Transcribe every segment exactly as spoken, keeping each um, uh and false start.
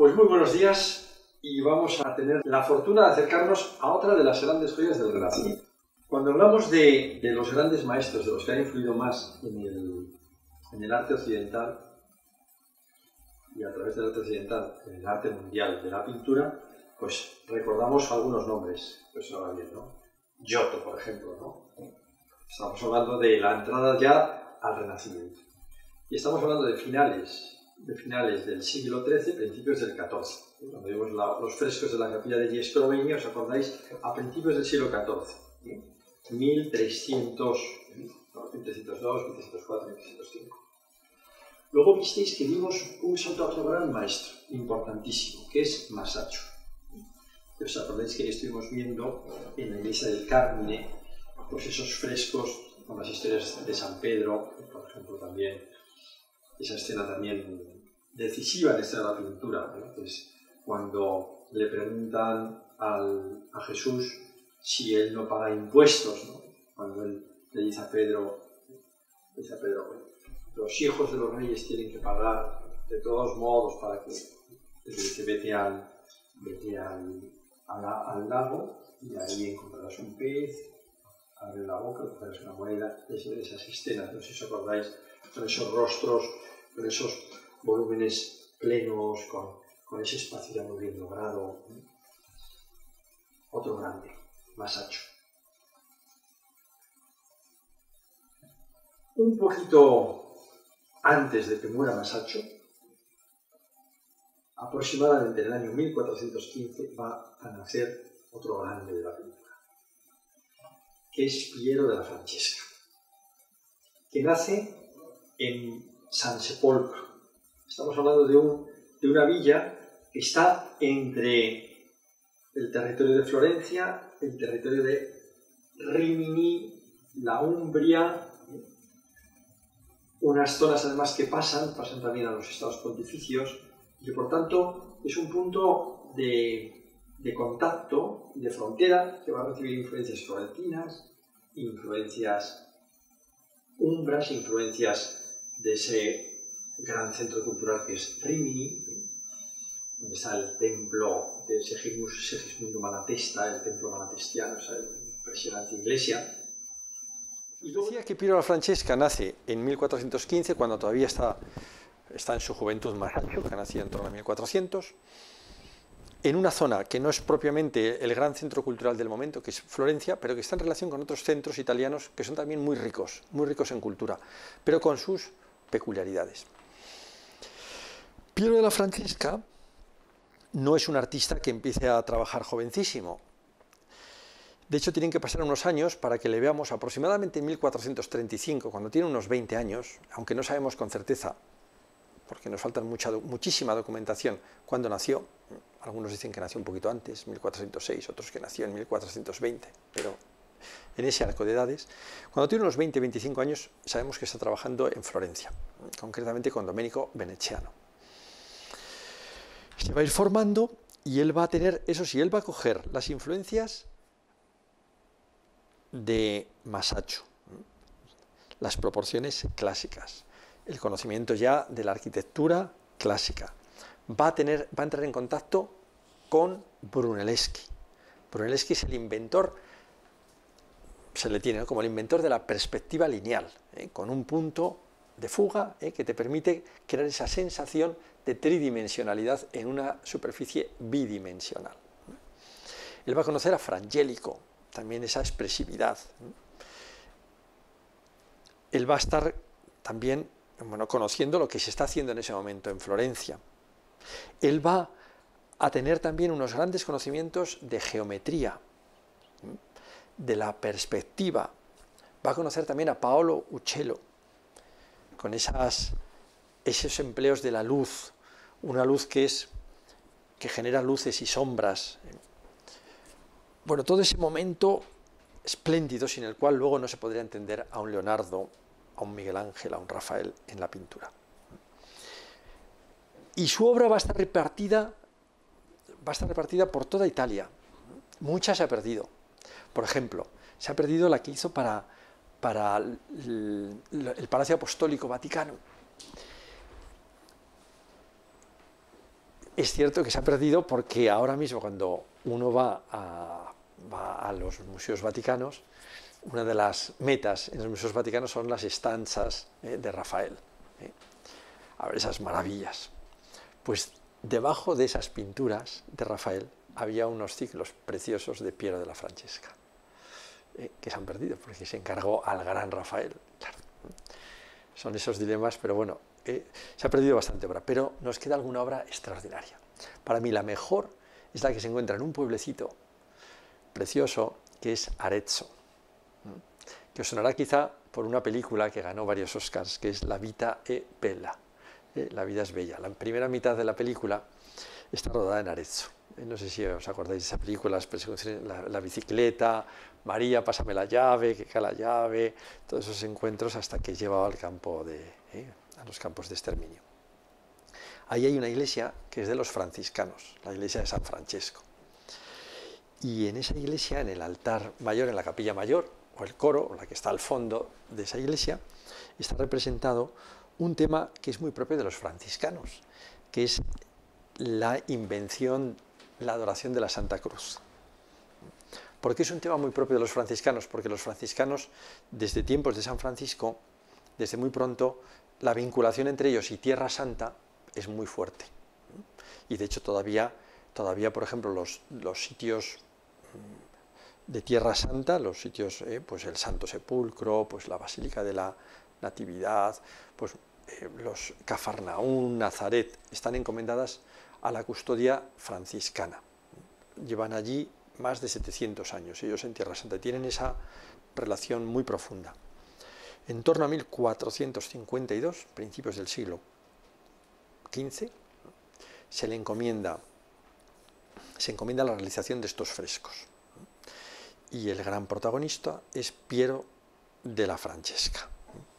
Pues muy buenos días y vamos a tener la fortuna de acercarnos a otra de las grandes joyas del Renacimiento. Cuando hablamos de, de los grandes maestros, de los que han influido más en el, en el arte occidental y a través del arte occidental en el arte mundial de la pintura, pues recordamos algunos nombres, pues ahora bien, ¿no? Giotto, por ejemplo, ¿no? Estamos hablando de la entrada ya al Renacimiento. Y estamos hablando de finales, de finales del siglo trece, principios del catorce. Cuando vemos la, los frescos de la capilla de Giestrovenio, ¿os acordáis? A principios del siglo catorce. ¿Sí? mil trescientos, no, mil trescientos dos, mil trescientos cuatro, mil trescientos cinco. Luego visteis que vimos un salto a otro gran maestro, importantísimo, que es Masaccio. ¿Os acordáis que estuvimos viendo en la iglesia del Carmine, pues esos frescos con las historias de San Pedro, por ejemplo, también esa escena también decisiva en esta de la pintura, ¿no? Pues cuando le preguntan al, a Jesús si él no paga impuestos, ¿no? Cuando él le dice a Pedro, le dice a Pedro, bueno, los hijos de los reyes tienen que pagar de todos modos para que, que vete al, vete al, al, al lago y ahí encontrarás un pez, abre la boca, encontrarás una moneda, esas escenas, no sé si os acordáis, con esos rostros, con esos volúmenes plenos, con, con ese espacio ya muy bien logrado. Otro grande, Masaccio. Un poquito antes de que muera Masaccio, aproximadamente en el año mil cuatrocientos quince, va a nacer otro grande de la pintura, que es Piero della Francesca, que nace en San Sepolcro. Estamos hablando de, un, de una villa que está entre el territorio de Florencia, el territorio de Rimini, la Umbria, unas zonas además que pasan, pasan también a los estados pontificios, y por tanto es un punto de, de contacto y de frontera que va a recibir influencias florentinas, influencias umbras, influencias de ese gran centro cultural que es Rimini, donde está el templo de Segismundo Malatesta, el templo malatestiano, esa impresionante iglesia. Y luego decía que Piero della Francesca nace en mil cuatrocientos quince, cuando todavía está, está en su juventud Masaccio, que nació en torno a mil cuatrocientos, en una zona que no es propiamente el gran centro cultural del momento, que es Florencia, pero que está en relación con otros centros italianos que son también muy ricos, muy ricos en cultura, pero con sus peculiaridades. Piero della Francesca no es un artista que empiece a trabajar jovencísimo. De hecho, tienen que pasar unos años para que le veamos aproximadamente en mil cuatrocientos treinta y cinco, cuando tiene unos veinte años, aunque no sabemos con certeza, porque nos falta mucha, muchísima documentación, cuando nació. Algunos dicen que nació un poquito antes, mil cuatrocientos seis, otros que nació en mil cuatrocientos veinte, pero en ese arco de edades. Cuando tiene unos veinte a veinticinco años, sabemos que está trabajando en Florencia, concretamente con Domenico Veneziano. Se va a ir formando y él va a tener, eso sí, él va a coger las influencias de Masaccio, las proporciones clásicas, el conocimiento ya de la arquitectura clásica. Va a, tener, va a entrar en contacto con Brunelleschi. Brunelleschi es el inventor, se le tiene, ¿no?, como el inventor de la perspectiva lineal, ¿eh? con un punto de fuga ¿eh? que te permite crear esa sensación de tridimensionalidad en una superficie bidimensional. Él va a conocer a Frangélico, también esa expresividad. Él va a estar también bueno, conociendo lo que se está haciendo en ese momento en Florencia. Él va a tener también unos grandes conocimientos de geometría, de la perspectiva. Va a conocer también a Paolo Uccello, con esas, esos empleos de la luz, una luz que, es, que genera luces y sombras. Bueno, todo ese momento espléndido sin el cual luego no se podría entender a un Leonardo, a un Miguel Ángel, a un Rafael en la pintura. Y su obra va a estar repartida, va a estar repartida por toda Italia. Mucha se ha perdido. Por ejemplo, se ha perdido la que hizo para, para el, el Palacio Apostólico Vaticano. es cierto que se ha perdido porque ahora mismo cuando uno va a, va a los museos vaticanos, una de las metas en los museos vaticanos son las estancias eh, de Rafael. Eh. A ver, esas maravillas. Pues debajo de esas pinturas de Rafael había unos ciclos preciosos de Piero della Francesca, eh, que se han perdido porque se encargó al gran Rafael. Claro. Son esos dilemas, pero bueno, eh, se ha perdido bastante obra, pero nos queda alguna obra extraordinaria. Para mí la mejor es la que se encuentra en un pueblecito precioso que es Arezzo, que os sonará quizá por una película que ganó varios Oscars, que es La vita è bella, eh, La vida es bella. La primera mitad de la película está rodada en Arezzo. Eh, no sé si os acordáis de esa película, la, la bicicleta, María, pásame la llave, que cae la llave, todos esos encuentros hasta que lleva al campo de, eh, a los campos de exterminio. Ahí hay una iglesia que es de los franciscanos, la iglesia de San Francesco. Y en esa iglesia, en el altar mayor, en la capilla mayor, o el coro, la que está al fondo de esa iglesia, está representado un tema que es muy propio de los franciscanos, que es la invención, la adoración de la Santa Cruz. ¿Por qué es un tema muy propio de los franciscanos? Porque los franciscanos, desde tiempos de San Francisco, desde muy pronto, la vinculación entre ellos y Tierra Santa es muy fuerte. Y de hecho todavía, todavía por ejemplo, los, los sitios de Tierra Santa, los sitios, eh, pues el Santo Sepulcro, pues la Basílica de la Natividad, pues eh, los Cafarnaún, Nazaret, están encomendadas a la custodia franciscana. Llevan allí más de setecientos años, ellos en Tierra Santa, tienen esa relación muy profunda. En torno a mil cuatrocientos cincuenta y dos, principios del siglo quince, se le encomienda, se encomienda la realización de estos frescos. Y el gran protagonista es Piero della Francesca.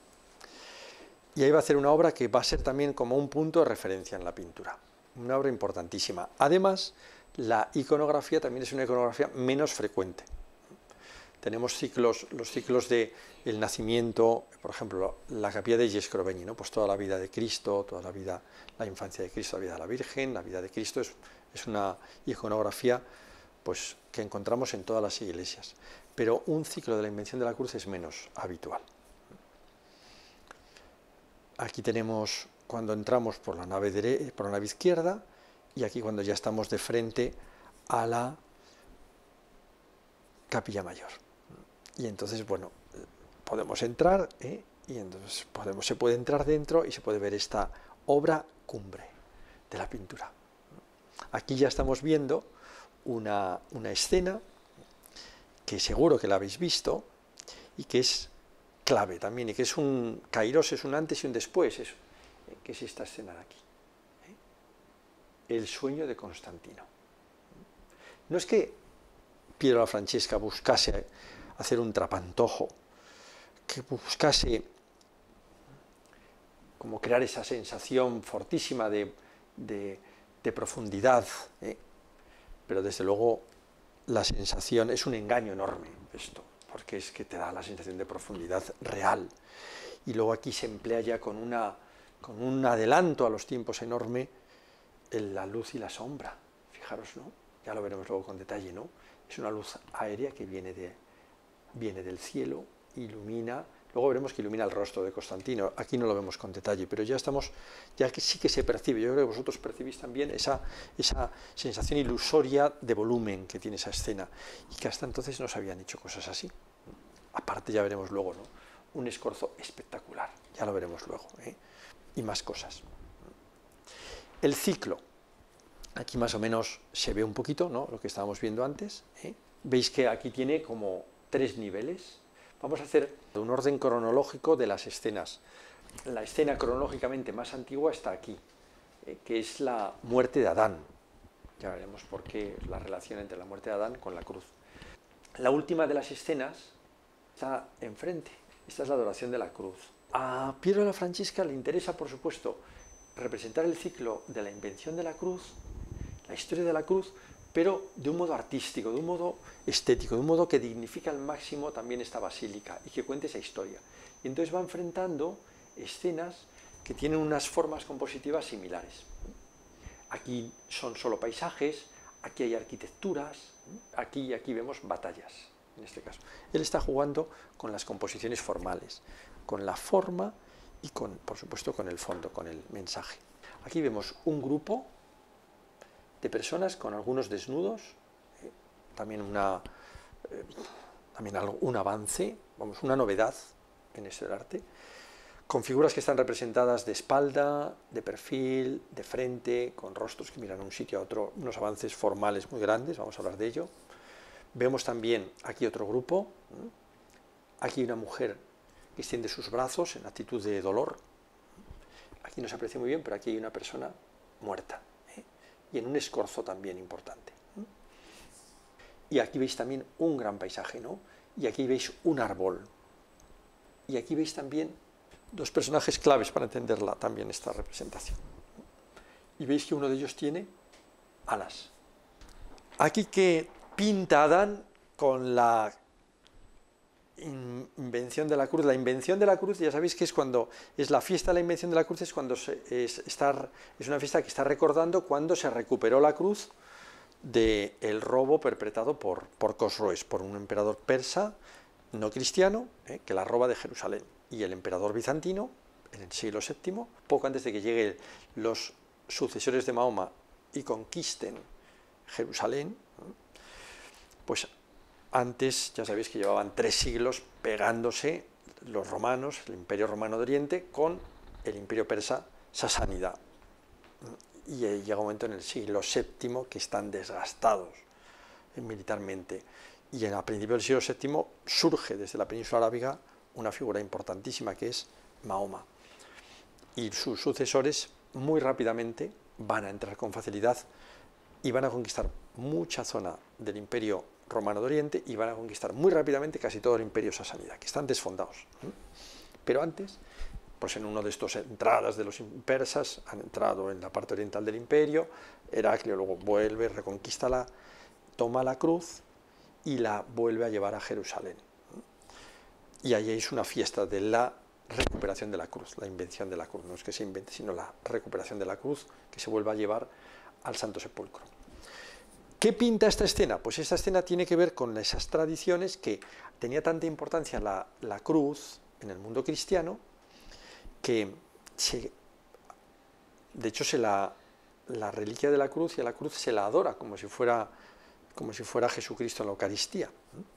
Y ahí va a hacer una obra que va a ser también como un punto de referencia en la pintura, una obra importantísima. Además, la iconografía también es una iconografía menos frecuente. Tenemos ciclos, los ciclos de el nacimiento, por ejemplo, la capilla de Giescrovegni, ¿no? Pues toda la vida de Cristo, toda la vida, la infancia de Cristo, la vida de la Virgen, la vida de Cristo, es, es una iconografía pues, que encontramos en todas las iglesias. Pero un ciclo de la invención de la cruz es menos habitual. Aquí tenemos cuando entramos por la nave, dere por la nave izquierda, y aquí cuando ya estamos de frente a la capilla mayor. Y entonces, bueno, podemos entrar, ¿eh? y entonces podemos, se puede entrar dentro y se puede ver esta obra cumbre de la pintura. Aquí ya estamos viendo una, una escena que seguro que la habéis visto y que es clave también, y que es un kairos, es un antes y un después, es, que es esta escena de aquí. ¿eh? El sueño de Constantino. No es que Piero della Francesca buscase hacer un trapantojo, que buscase como crear esa sensación fortísima de, de, de profundidad, ¿eh? pero desde luego la sensación es un engaño enorme esto, porque es que te da la sensación de profundidad real. Y luego aquí se emplea ya con, una, con un adelanto a los tiempos enorme en la luz y la sombra, fijaros, ¿no? Ya lo veremos luego con detalle, ¿no? Es una luz aérea que viene, de, viene del cielo, ilumina, luego veremos que ilumina el rostro de Constantino, aquí no lo vemos con detalle, pero ya estamos, ya que sí que se percibe, yo creo que vosotros percibís también esa, esa sensación ilusoria de volumen que tiene esa escena, y que hasta entonces no se habían hecho cosas así. Aparte ya veremos luego, ¿no? Un escorzo espectacular, ya lo veremos luego, ¿eh? y más cosas. El ciclo. Aquí más o menos se ve un poquito, ¿no? Lo que estábamos viendo antes. ¿eh? Veis que aquí tiene como tres niveles. Vamos a hacer un orden cronológico de las escenas. La escena cronológicamente más antigua está aquí, eh, que es la muerte de Adán. Ya veremos por qué la relación entre la muerte de Adán con la cruz. La última de las escenas está enfrente. Esta es la adoración de la cruz. A Piero della Francesca le interesa, por supuesto, representar el ciclo de la invención de la cruz, la historia de la cruz, pero de un modo artístico, de un modo estético, de un modo que dignifica al máximo también esta basílica y que cuente esa historia. Y entonces va enfrentando escenas que tienen unas formas compositivas similares. Aquí son solo paisajes, aquí hay arquitecturas, aquí y aquí vemos batallas, en este caso. Él está jugando con las composiciones formales, con la forma y, con, por supuesto, con el fondo, con el mensaje. Aquí vemos un grupo de personas con algunos desnudos, eh, también, una, eh, también algo, un avance, vamos, una novedad en este arte, con figuras que están representadas de espalda, de perfil, de frente, con rostros que miran a un sitio a otro, unos avances formales muy grandes, vamos a hablar de ello. Vemos también aquí otro grupo, aquí una mujer que extiende sus brazos en actitud de dolor, aquí no se aprecia muy bien, pero aquí hay una persona muerta, ¿eh? Y en un escorzo también importante. Y aquí veis también un gran paisaje, ¿no? Y aquí veis un árbol, y aquí veis también dos personajes claves para entenderla también esta representación. Y veis que uno de ellos tiene alas. Aquí que pinta Adán con la invención de la cruz. La invención de la cruz, ya sabéis que es cuando es la fiesta de la invención de la cruz, es cuando se, es, está, es una fiesta que está recordando cuando se recuperó la cruz del robo perpetrado por, por Cosroes, por un emperador persa no cristiano, eh, que la roba de Jerusalén. Y el emperador bizantino, en el siglo séptimo, poco antes de que lleguen los sucesores de Mahoma y conquisten Jerusalén, pues antes ya sabéis que llevaban tres siglos pegándose los romanos, el imperio romano de Oriente, con el imperio persa sasánida. Y llega un momento en el siglo séptimo que están desgastados militarmente. Y a principios del siglo séptimo surge desde la península arábiga una figura importantísima que es Mahoma. Y sus sucesores muy rápidamente van a entrar con facilidad y van a conquistar mucha zona del imperio romano de Oriente y van a conquistar muy rápidamente casi todo el imperio sasánida, que están desfondados. Pero antes, pues en una de estas entradas de los persas, han entrado en la parte oriental del imperio, Heraclio luego vuelve, reconquista la, toma la cruz y la vuelve a llevar a Jerusalén. Y ahí es una fiesta de la recuperación de la cruz, la invención de la cruz, no es que se invente, sino la recuperación de la cruz que se vuelva a llevar al Santo Sepulcro. ¿Qué pinta esta escena? Pues esta escena tiene que ver con esas tradiciones que tenía tanta importancia la, la cruz en el mundo cristiano, que se, de hecho se la, la reliquia de la cruz y a la cruz se la adora como si fuera, como si fuera Jesucristo en la Eucaristía.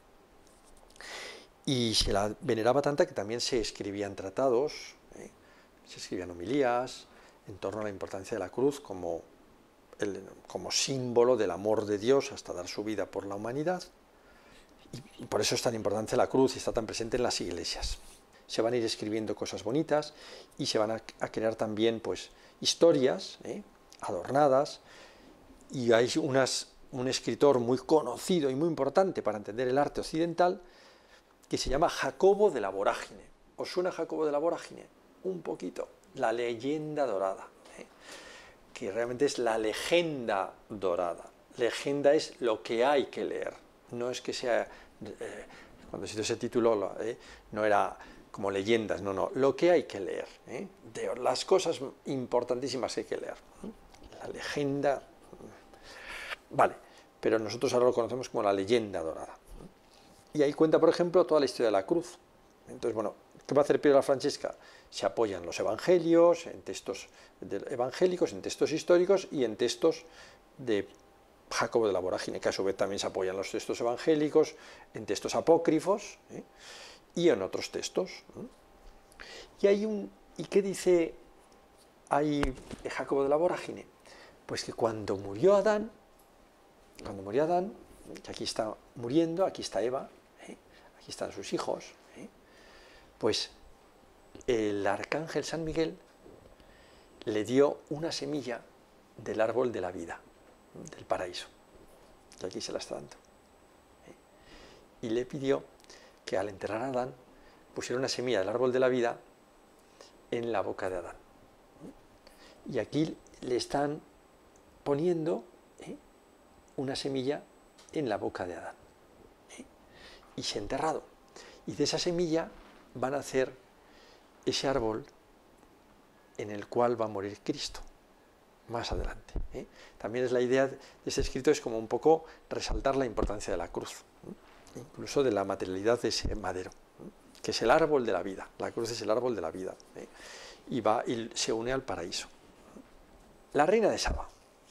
Y se la veneraba tanta que también se escribían tratados, ¿eh? Se escribían homilías en torno a la importancia de la cruz como, el, como símbolo del amor de Dios hasta dar su vida por la humanidad. Y por eso es tan importante la cruz y está tan presente en las iglesias. Se van a ir escribiendo cosas bonitas y se van a, a crear también pues, historias ¿eh? adornadas. Y hay unas, un escritor muy conocido y muy importante para entender el arte occidental que se llama Jacobo de la Vorágine. ¿Os suena Jacobo de la Vorágine? Un poquito. La leyenda dorada, ¿eh? que realmente es la legenda dorada. Legenda es lo que hay que leer. No es que sea, eh, cuando se hizo ese título, eh, no era como leyendas, no, no, lo que hay que leer, ¿eh? de las cosas importantísimas que hay que leer. ¿eh? La legenda, vale, pero nosotros ahora lo conocemos como la leyenda dorada. Y ahí cuenta, por ejemplo, toda la historia de la cruz. Entonces, bueno, ¿qué va a hacer Piero la Francesca? Se apoya en los evangelios, en textos evangélicos, en textos históricos y en textos de Jacobo de la Vorágine, que a su vez también se apoya en los textos evangélicos, en textos apócrifos ¿eh? y en otros textos. ¿eh? Y hay un, ¿y qué dice ahí Jacobo de la Vorágine? Pues que cuando murió Adán, cuando murió Adán, que aquí está muriendo, aquí está Eva, ¿eh? aquí están sus hijos, ¿eh? pues el arcángel San Miguel le dio una semilla del árbol de la vida, del paraíso, que aquí se la está dando. ¿eh? Y le pidió que al enterrar a Adán pusiera una semilla del árbol de la vida en la boca de Adán. ¿eh? Y aquí le están poniendo ¿eh? una semilla en la boca de Adán. ¿eh? Y se ha enterrado. Y de esa semilla van a hacer ese árbol en el cual va a morir Cristo. más adelante. ¿eh? También es la idea de este escrito, es como un poco resaltar la importancia de la cruz, ¿eh? incluso de la materialidad de ese madero, ¿eh? que es el árbol de la vida. La cruz es el árbol de la vida, ¿eh? y, va, y se une al paraíso. La reina de Saba.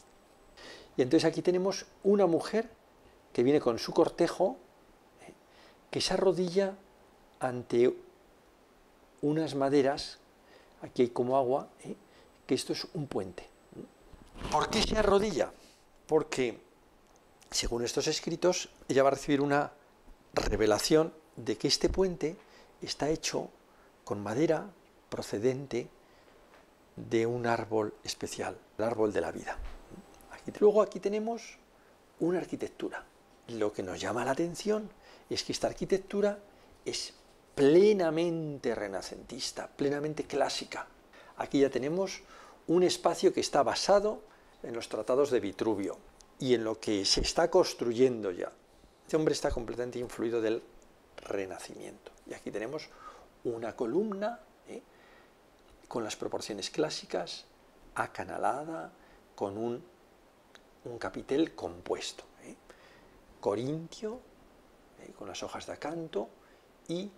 Y entonces aquí tenemos una mujer que viene con su cortejo, ¿eh? que se arrodilla ante unas maderas, aquí hay como agua, ¿eh? que esto es un puente. ¿Por qué se arrodilla? Porque, según estos escritos, ella va a recibir una revelación de que este puente está hecho con madera procedente de un árbol especial, el árbol de la vida. Aquí, luego aquí tenemos una arquitectura. Lo que nos llama la atención es que esta arquitectura es plenamente renacentista, plenamente clásica. Aquí ya tenemos un espacio que está basado en los tratados de Vitruvio y en lo que se está construyendo ya. Este hombre está completamente influido del Renacimiento. Y aquí tenemos una columna ¿eh? con las proporciones clásicas, acanalada, con un, un capitel compuesto. ¿eh? Corintio, ¿eh? con las hojas de acanto, y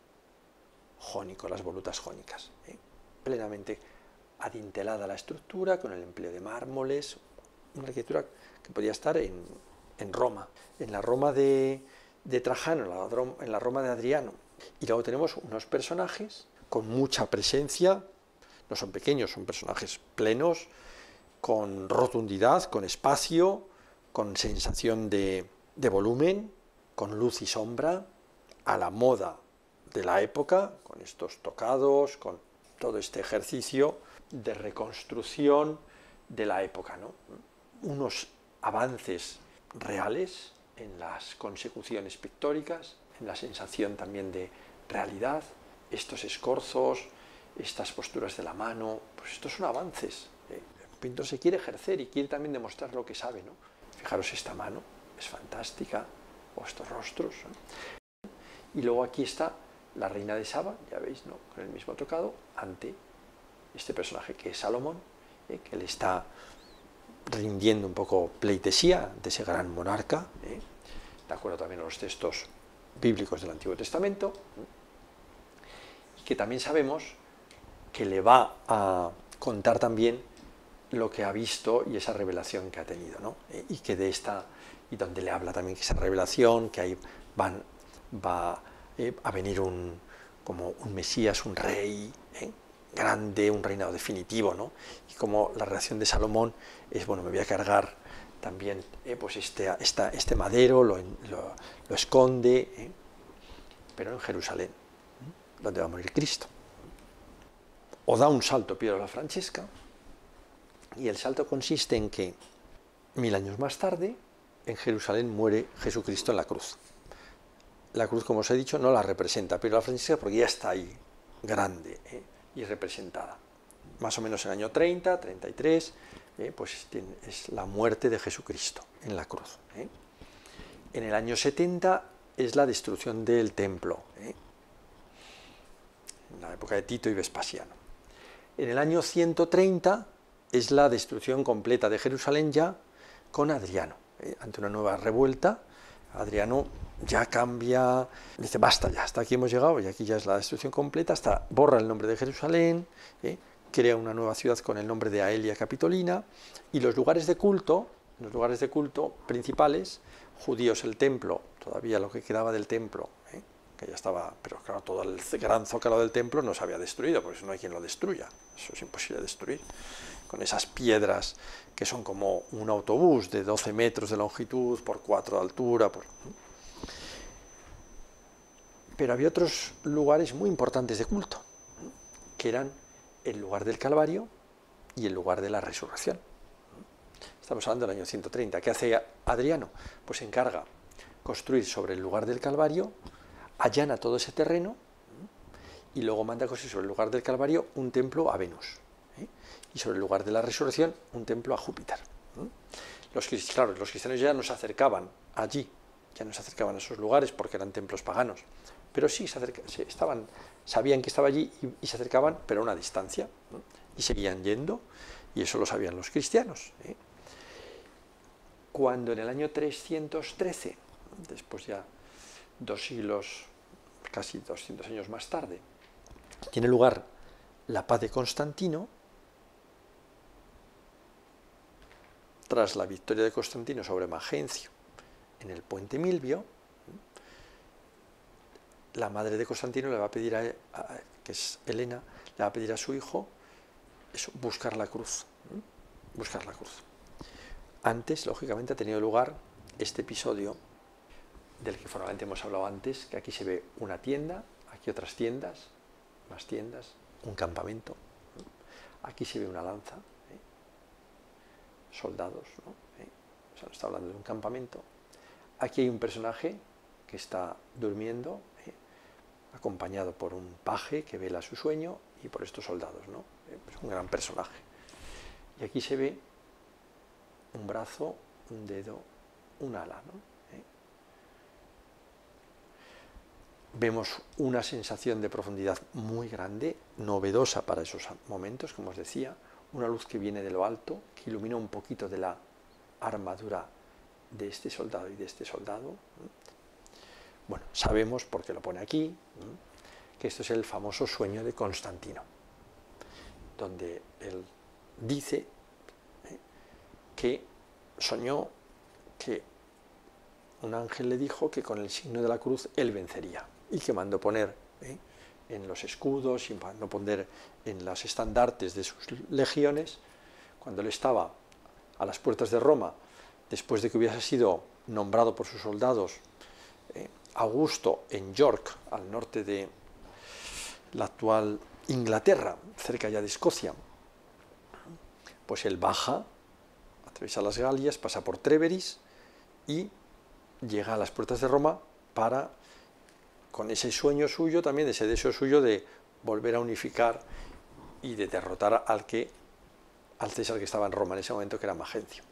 jónico, las volutas jónicas. ¿eh? Plenamente adintelada la estructura, con el empleo de mármoles, una arquitectura que podía estar en, en Roma, en la Roma de, de Trajano, en la, en la Roma de Adriano. Y luego tenemos unos personajes con mucha presencia, no son pequeños, son personajes plenos, con rotundidad, con espacio, con sensación de, de volumen, con luz y sombra, a la moda de la época, con estos tocados, con todo este ejercicio de reconstrucción de la época, ¿no? Unos avances reales en las consecuciones pictóricas, en la sensación también de realidad, estos escorzos, estas posturas de la mano, pues estos son avances. ¿eh? El pintor se quiere ejercer y quiere también demostrar lo que sabe, ¿no? Fijaros esta mano, es fantástica, o estos rostros, ¿no? Y luego aquí está la reina de Saba, ya veis, ¿no? Con el mismo tocado, ante este personaje que es Salomón, ¿eh? que le está rindiendo un poco pleitesía de ese gran monarca, ¿eh? de acuerdo también a los textos bíblicos del Antiguo Testamento, ¿eh? y que también sabemos que le va a contar también lo que ha visto y esa revelación que ha tenido, ¿no? ¿Eh? y que de esta, y donde le habla también que esa revelación, que ahí van, va eh, a venir un, como un Mesías, un rey, ¿eh? grande, un reinado definitivo, ¿no? Y como la reacción de Salomón es, bueno, me voy a cargar también eh, pues este, esta, este madero, lo, lo, lo esconde, ¿eh? pero en Jerusalén, ¿eh? donde va a morir Cristo. O da un salto Piero la Francesca, y el salto consiste en que mil años más tarde, en Jerusalén muere Jesucristo en la cruz. La cruz, como os he dicho, no la representa Piero la Francesca porque ya está ahí, grande, ¿eh? y representada. Más o menos en el año treinta, treinta y tres, eh, pues es la muerte de Jesucristo en la cruz. ¿eh? En el año setenta es la destrucción del templo, ¿eh? en la época de Tito y Vespasiano. En el año ciento treinta es la destrucción completa de Jerusalén ya con Adriano. ¿eh? Ante una nueva revuelta, Adriano ya cambia, dice basta ya, hasta aquí hemos llegado y aquí ya es la destrucción completa, hasta borra el nombre de Jerusalén, ¿eh? crea una nueva ciudad con el nombre de Aelia Capitolina, y los lugares de culto, los lugares de culto principales, judíos, el templo, todavía lo que quedaba del templo, ¿eh? que ya estaba, pero claro, todo el gran zócalo del templo no se había destruido, porque no hay quien lo destruya, eso es imposible de destruir, con esas piedras que son como un autobús de doce metros de longitud por cuatro de altura, por... Pero había otros lugares muy importantes de culto, que eran el lugar del Calvario y el lugar de la resurrección. Estamos hablando del año ciento treinta. ¿Qué hace Adriano? Pues se encarga construir sobre el lugar del Calvario, allana todo ese terreno y luego manda construir sobre el lugar del Calvario un templo a Venus. ¿eh? Y sobre el lugar de la resurrección un templo a Júpiter. ¿eh? Los, claro, los cristianos ya no se acercaban allí, ya no se acercaban a esos lugares porque eran templos paganos. Pero sí, se acerca, se estaban, sabían que estaba allí y, y se acercaban, pero a una distancia, ¿no? y seguían yendo, y eso lo sabían los cristianos. ¿eh? Cuando en el año trescientos trece, después ya dos siglos, casi doscientos años más tarde, tiene lugar la paz de Constantino, tras la victoria de Constantino sobre Magencio en el puente Milvio, la madre de Constantino le va a pedir, a, a, que es Helena, le va a pedir a su hijo eso, buscar la cruz, buscar la cruz. Antes, lógicamente, ha tenido lugar este episodio del que formalmente hemos hablado antes, que aquí se ve una tienda, aquí otras tiendas, más tiendas, un campamento, aquí se ve una lanza, ¿eh? soldados, ¿no? ¿Eh? O sea, está hablando de un campamento. Aquí hay un personaje que está durmiendo, ¿eh? acompañado por un paje que vela su sueño y por estos soldados, ¿no? Es un gran personaje. Y aquí se ve un brazo, un dedo, un ala, ¿no? ¿Eh? Vemos una sensación de profundidad muy grande, novedosa para esos momentos, como os decía, una luz que viene de lo alto, que ilumina un poquito de la armadura de este soldado y de este soldado. Bueno, sabemos, porque lo pone aquí, que esto es el famoso sueño de Constantino, donde él dice que soñó que un ángel le dijo que con el signo de la cruz él vencería y que mandó poner ¿eh? en los escudos y mandó poner en los estandartes de sus legiones, cuando él estaba a las puertas de Roma, después de que hubiese sido nombrado por sus soldados eh, Augusto en York, al norte de la actual Inglaterra, cerca ya de Escocia, pues él baja, atraviesa las Galias, pasa por Treveris y llega a las puertas de Roma para, con ese sueño suyo también, ese deseo suyo de volver a unificar y de derrotar al que, al César que estaba en Roma en ese momento, que era Magencio.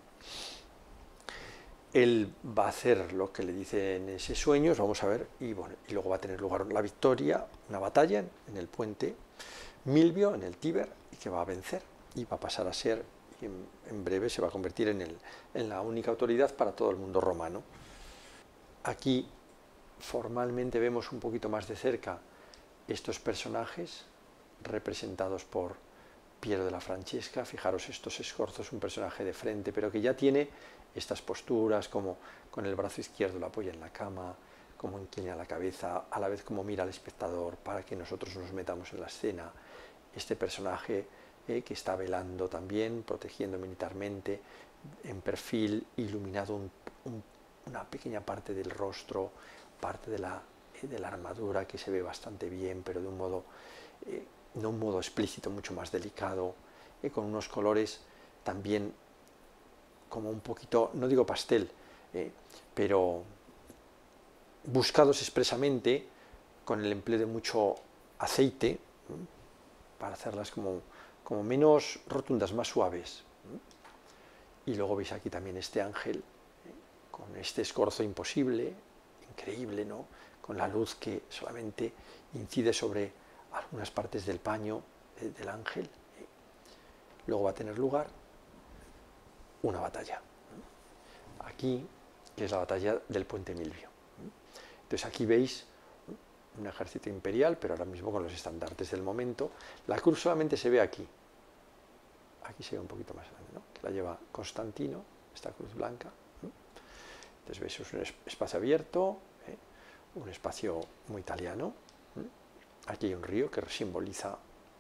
Él va a hacer lo que le dice en ese sueño, vamos a ver, y, bueno, y luego va a tener lugar la victoria, una batalla en, en el puente Milvio, en el Tíber, y que va a vencer, y va a pasar a ser, y en, en breve se va a convertir en, el, en la única autoridad para todo el mundo romano. Aquí formalmente vemos un poquito más de cerca estos personajes representados por Piero de la Francesca. Fijaros estos escorzos, un personaje de frente, pero que ya tiene estas posturas, como con el brazo izquierdo lo apoya en la cama, como inclina la cabeza, a la vez como mira al espectador para que nosotros nos metamos en la escena. Este personaje eh, que está velando también, protegiendo militarmente, en perfil, iluminado un, un, una pequeña parte del rostro, parte de la, eh, de la armadura que se ve bastante bien, pero de un modo, eh, no un modo explícito, mucho más delicado, eh, con unos colores también como un poquito, no digo pastel, eh, pero buscados expresamente con el empleo de mucho aceite, ¿eh? para hacerlas como, como menos rotundas, más suaves. ¿eh? Y luego veis aquí también este ángel, ¿eh? con este escorzo imposible, increíble, ¿no? Con la luz que solamente incide sobre algunas partes del paño eh, del ángel. ¿eh? Luego va a tener lugar una batalla. Aquí, que es la batalla del puente Milvio. Entonces aquí veis un ejército imperial, pero ahora mismo con los estandartes del momento. La cruz solamente se ve aquí. Aquí se ve un poquito más grande, ¿no? Que la lleva Constantino, esta cruz blanca. Entonces veis, es un espacio abierto, ¿eh? un espacio muy italiano. Aquí hay un río que simboliza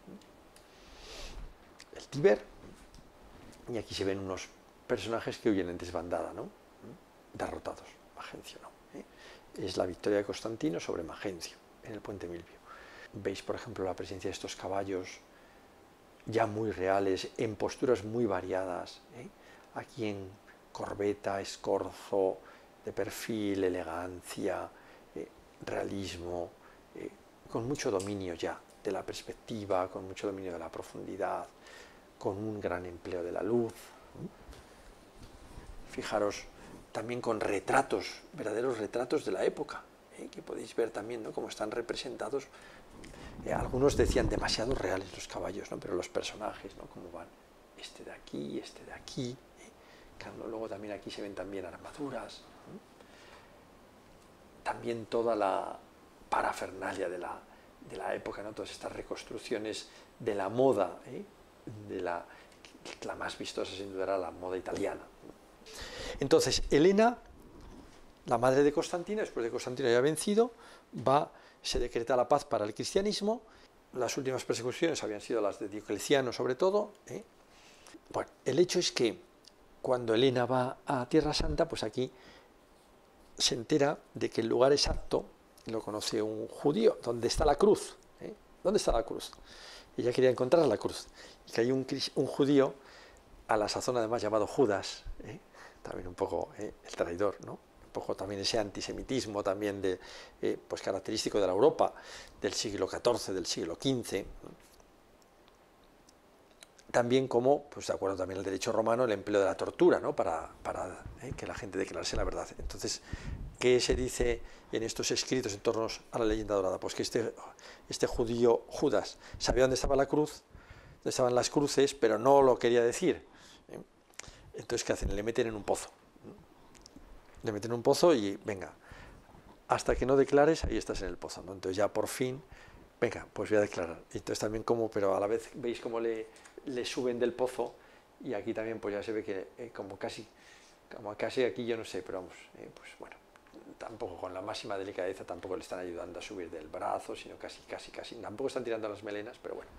el Tíber. Y aquí se ven unos personajes que huyen en desbandada, ¿no? Derrotados. Magencio no. ¿eh? Es la victoria de Constantino sobre Magencio en el puente Milvio. Veis, por ejemplo, la presencia de estos caballos ya muy reales, en posturas muy variadas. ¿eh? Aquí en corbeta, escorzo, de perfil, elegancia, eh, realismo, eh, con mucho dominio ya de la perspectiva, con mucho dominio de la profundidad, con un gran empleo de la luz. Fijaros también con retratos, verdaderos retratos de la época, ¿eh? que podéis ver también, ¿no? cómo están representados. Eh, algunos decían demasiado reales los caballos, ¿no? pero los personajes, ¿no? cómo van este de aquí, este de aquí. ¿eh? Claro, luego también aquí se ven también armaduras. ¿eh? También toda la parafernalia de la, de la época, ¿no? Todas estas reconstrucciones de la moda, ¿eh? de la, la más vistosa sin duda era la moda italiana. Entonces, Helena, la madre de Constantino, después de que Constantino haya vencido, va, se decreta la paz para el cristianismo. Las últimas persecuciones habían sido las de Diocleciano, sobre todo. ¿eh? Bueno, el hecho es que cuando Helena va a Tierra Santa, pues aquí se entera de que el lugar exacto lo conoce un judío, donde está la cruz. ¿eh? ¿Dónde está la cruz? Ella quería encontrar la cruz. Y que hay un, un judío, a la sazón además llamado Judas, ¿eh? también un poco ¿eh? el traidor, ¿no? Un poco también ese antisemitismo también de, eh, pues característico de la Europa del siglo catorce, del siglo quince. También como, pues de acuerdo también al derecho romano, el empleo de la tortura, ¿no? para, para eh, que la gente declarase la verdad. Entonces, ¿qué se dice en estos escritos en torno a la leyenda dorada? Pues que este, este judío Judas sabía dónde estaba la cruz, dónde estaban las cruces, pero no lo quería decir. ¿eh? Entonces, ¿qué hacen? Le meten en un pozo. Le meten en un pozo y, venga, hasta que no declares, ahí estás en el pozo, ¿no? Entonces ya por fin, venga, pues voy a declarar. Y entonces también como, pero a la vez veis cómo le, le suben del pozo, y aquí también pues ya se ve que eh, como casi, como casi aquí yo no sé, pero vamos, eh, pues bueno, tampoco con la máxima delicadeza, tampoco le están ayudando a subir del brazo, sino casi, casi, casi, tampoco están tirando las melenas, pero bueno.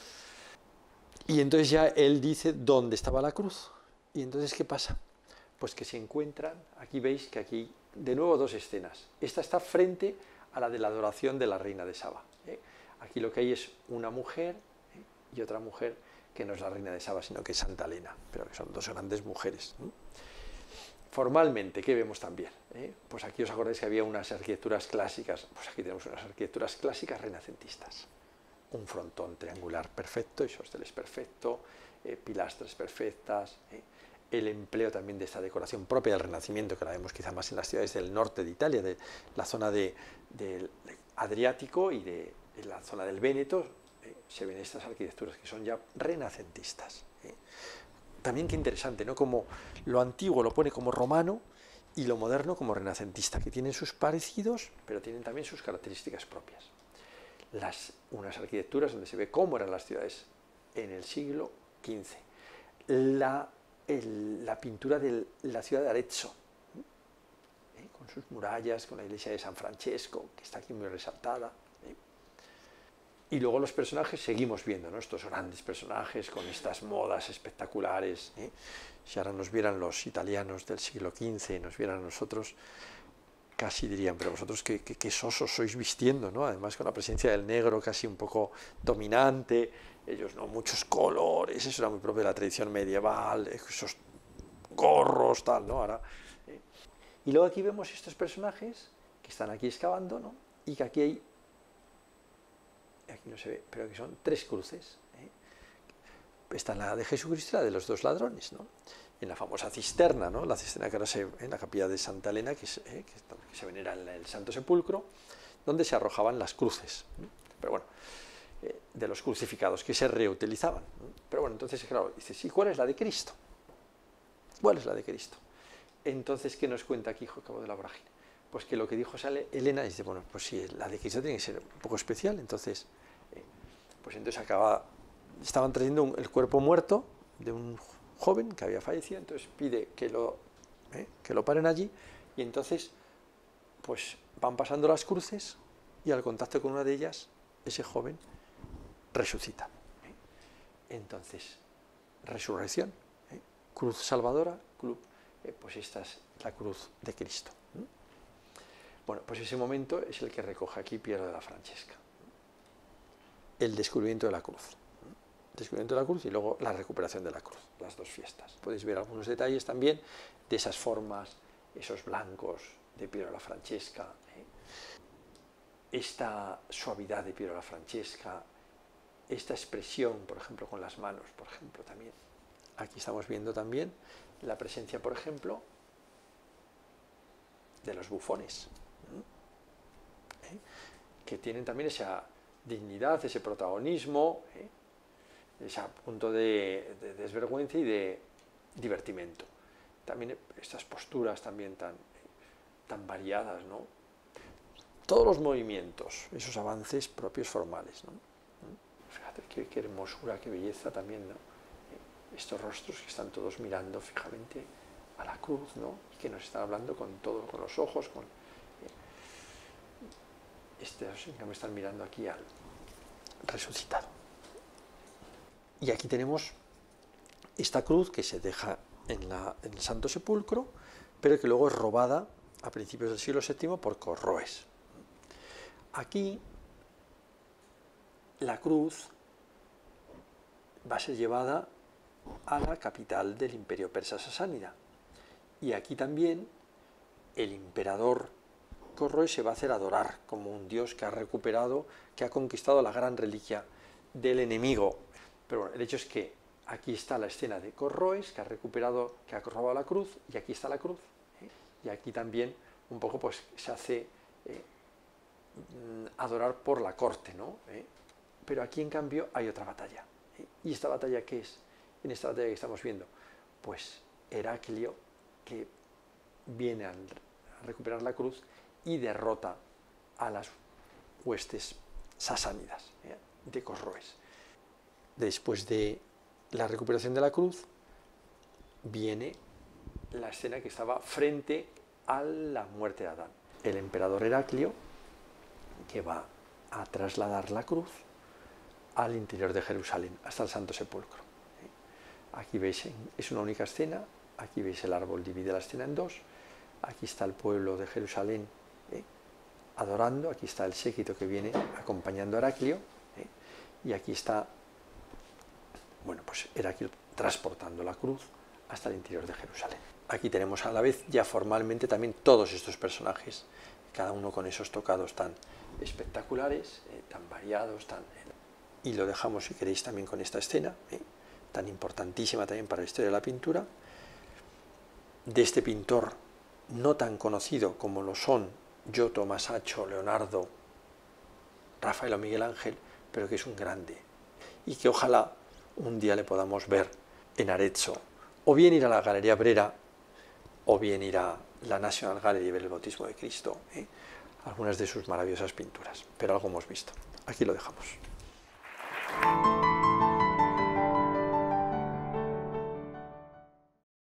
Y entonces ya él dice dónde estaba la cruz. Y entonces, ¿qué pasa? Pues que se encuentran, aquí veis que aquí, de nuevo dos escenas. Esta está frente a la de la adoración de la reina de Saba. ¿eh? Aquí lo que hay es una mujer ¿eh? y otra mujer que no es la reina de Saba, sino que es Santa Elena, pero que son dos grandes mujeres. ¿eh? Formalmente, ¿qué vemos también? ¿eh? Pues aquí os acordáis que había unas arquitecturas clásicas, pues aquí tenemos unas arquitecturas clásicas renacentistas. Un frontón triangular perfecto, isósceles perfecto, eh, pilastras perfectas, ¿eh? el empleo también de esta decoración propia del Renacimiento, que la vemos quizá más en las ciudades del norte de Italia, de la zona de, del Adriático y de, de la zona del Véneto, ¿eh? se ven estas arquitecturas que son ya renacentistas. ¿eh? También qué interesante, ¿no? Como lo antiguo lo pone como romano y lo moderno como renacentista, que tienen sus parecidos, pero tienen también sus características propias. Las, unas arquitecturas donde se ve cómo eran las ciudades en el siglo quince. La, el, la pintura de la ciudad de Arezzo, ¿eh? con sus murallas, con la iglesia de San Francesco, que está aquí muy resaltada. ¿eh? Y luego los personajes seguimos viendo, ¿no? Estos grandes personajes con estas modas espectaculares. ¿eh? Si ahora nos vieran los italianos del siglo quince y nos vieran nosotros, casi dirían, pero vosotros qué, qué, qué sosos sois vistiendo, ¿no? Además con la presencia del negro casi un poco dominante, ellos no, muchos colores, eso era muy propio de la tradición medieval, esos gorros, tal, ¿no? Ahora, ¿eh? Y luego aquí vemos estos personajes que están aquí excavando, ¿no? Y que aquí hay, aquí no se ve, pero que son tres cruces, ¿eh? Está la de Jesucristo y la de los dos ladrones, ¿no? En la famosa cisterna, ¿no? La cisterna que ahora se en la capilla de Santa Elena, que, es, eh, que, que se venera en el Santo Sepulcro, donde se arrojaban las cruces. ¿eh? Pero bueno, eh, de los crucificados que se reutilizaban. ¿eh? Pero bueno, entonces, claro, dices, ¿y cuál es la de Cristo? ¿Cuál es la de Cristo? Entonces, ¿qué nos cuenta aquí Jacobo de la Vorágine? Pues que lo que dijo Elena dice, bueno, pues sí, la de Cristo tiene que ser un poco especial, entonces, eh, pues entonces acaba, estaban trayendo un, el cuerpo muerto de un joven que había fallecido, entonces pide que lo, eh, que lo paren allí, y entonces pues van pasando las cruces y al contacto con una de ellas ese joven resucita. ¿eh? Entonces, resurrección, ¿eh? cruz salvadora, cruz, eh, pues esta es la cruz de Cristo. ¿eh? Bueno, pues ese momento es el que recoge aquí Piero de la Francesca, ¿eh? el descubrimiento de la cruz. Descubrimiento de la cruz y luego la recuperación de la cruz, las dos fiestas. Podéis ver algunos detalles también de esas formas, esos blancos de Piero la Francesca, ¿eh? esta suavidad de Piero la Francesca, esta expresión, por ejemplo, con las manos, por ejemplo, también. Aquí estamos viendo también la presencia, por ejemplo, de los bufones, ¿eh? que tienen también esa dignidad, ese protagonismo, ¿eh? es a punto de, de desvergüenza y de divertimento. También estas posturas también tan, tan variadas, ¿no? Todos los movimientos, esos avances propios formales, ¿no? Fíjate qué, qué hermosura, qué belleza también, ¿no? Estos rostros que están todos mirando fijamente a la cruz, ¿no? Y que nos están hablando con todo, con los ojos, con estos en cambio están mirando aquí al resucitado. Y aquí tenemos esta cruz que se deja en, la, en el Santo Sepulcro, pero que luego es robada a principios del siglo séptimo por Corroes. Aquí la cruz va a ser llevada a la capital del imperio persa sasánida. Y aquí también el emperador Corroes se va a hacer adorar como un dios que ha recuperado, que ha conquistado la gran reliquia del enemigo. Pero bueno, el hecho es que aquí está la escena de Corroes, que ha recuperado, que ha robado la cruz, y aquí está la cruz. ¿eh? Y aquí también un poco pues se hace eh, adorar por la corte, ¿no? ¿Eh? Pero aquí en cambio hay otra batalla. ¿eh? ¿Y esta batalla qué es? En esta batalla que estamos viendo, pues Heraclio, que viene a recuperar la cruz y derrota a las huestes sasánidas, ¿eh? de Corroes. Después de la recuperación de la cruz, viene la escena que estaba frente a la muerte de Adán. El emperador Heraclio, que va a trasladar la cruz al interior de Jerusalén, hasta el Santo Sepulcro. Aquí veis, es una única escena, aquí veis el árbol divide la escena en dos, aquí está el pueblo de Jerusalén ¿eh? adorando, aquí está el séquito que viene acompañando a Heraclio, ¿eh? y aquí está, bueno, pues Heraclio transportando la cruz hasta el interior de Jerusalén. Aquí tenemos a la vez ya formalmente también todos estos personajes, cada uno con esos tocados tan espectaculares, eh, tan variados, tan... y lo dejamos, si queréis, también con esta escena, ¿eh? tan importantísima también para la historia de la pintura, de este pintor no tan conocido como lo son Giotto, Masaccio, Leonardo, Rafael o Miguel Ángel, pero que es un grande, y que ojalá un día le podamos ver en Arezzo, o bien ir a la Galería Brera, o bien ir a la National Gallery y ver el bautismo de Cristo, ¿eh? algunas de sus maravillosas pinturas, pero algo hemos visto. Aquí lo dejamos.